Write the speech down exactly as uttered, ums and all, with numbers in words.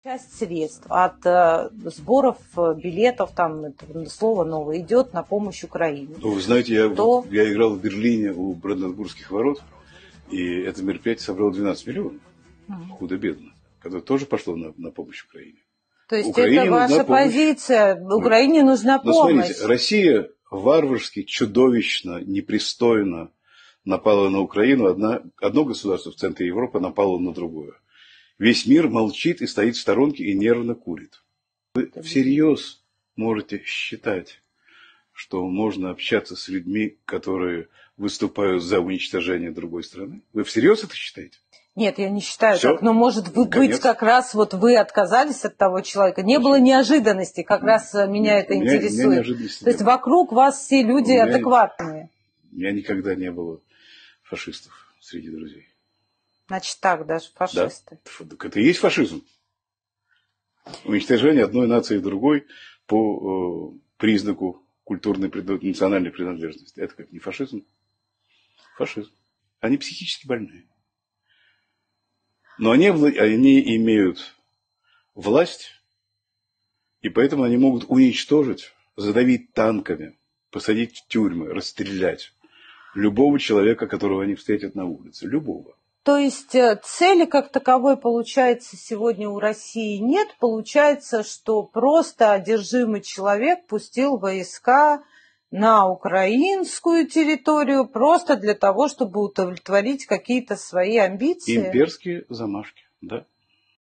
Часть средств от э, сборов э, билетов, там это слово новое, идет на помощь Украине. Ну, вы знаете, я, то... я играл в Берлине у Бранденбургских ворот, и это мероприятие собрало двенадцать миллионов, угу. Худо-бедно, которое тоже пошло на, на помощь Украине. То есть Украине это ваша позиция, Украине нужна Но помощь. Смотрите, Россия варварски, чудовищно, непристойно напала на Украину. Одна, одно государство в центре Европы напало на другое. Весь мир молчит и стоит в сторонке и нервно курит. Вы всерьез можете считать, что можно общаться с людьми, которые выступают за уничтожение другой страны? Вы всерьез это считаете? Нет, я не считаю Всё? так. Но может быть, Конец. как раз вот вы отказались от того человека. Не было неожиданности, как Нет. раз меня Нет, это меня, интересует. Меня То есть вокруг вас все люди у меня, адекватные. У меня никогда не было фашистов среди друзей. Значит так, даже фашисты. Да. Так это и есть фашизм. Уничтожение одной нации другой по э, признаку культурной, национальной принадлежности. Это как не фашизм? Фашизм. Они психически больные. Но они, они имеют власть, и поэтому они могут уничтожить, задавить танками, посадить в тюрьмы, расстрелять любого человека, которого они встретят на улице. Любого. То есть цели как таковой, получается, сегодня у России нет. Получается, что просто одержимый человек пустил войска на украинскую территорию просто для того, чтобы удовлетворить какие-то свои амбиции. Имперские замашки, да.